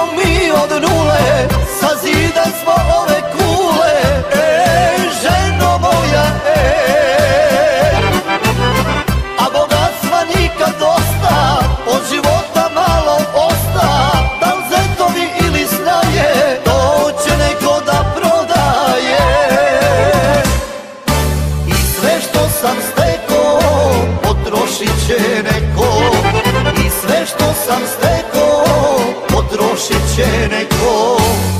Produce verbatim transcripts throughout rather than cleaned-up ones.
Počinjemo mi od nule, sazidat smo ove kule. Ej, ženo moja, ej, a bogatstva nikad dosta, od života malo osta. Da li zetovi ili snage, to će neko da prodaje. I sve što sam steko, potrošit će neko. I sve što sam steko, potrošit će neko.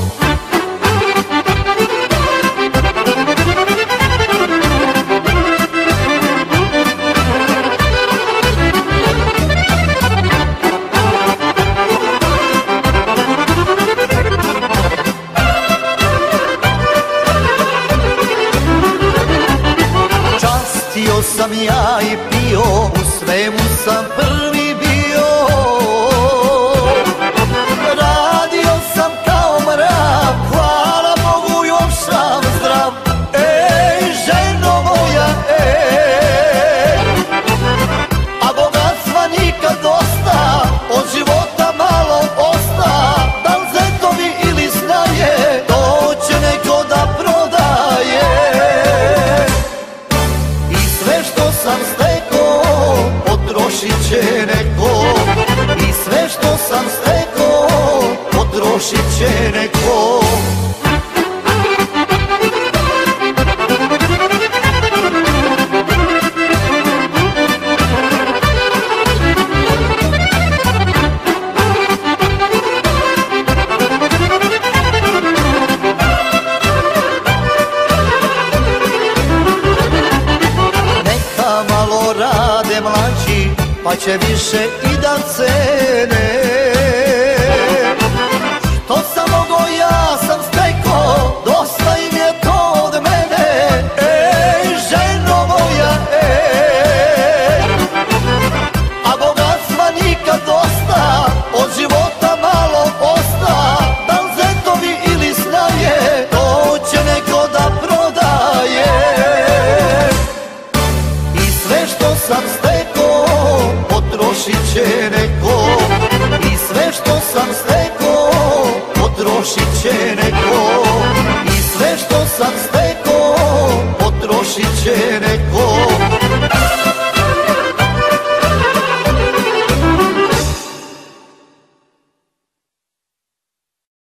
Častio sam ja i pio, u svemu sam prvi bio. Radio sam kao mrav, hvala Bogu još sam zdrav. Ej, ženo moja, ej, a bogatstva nikad dosta, od života malo osta. Da li zetovi ili snage, to će neko da prodaje. I sve što sam steko, potrošit će neko. I sve što sam steko, potrošit će neko. Neka malo rade mlađi, pa će više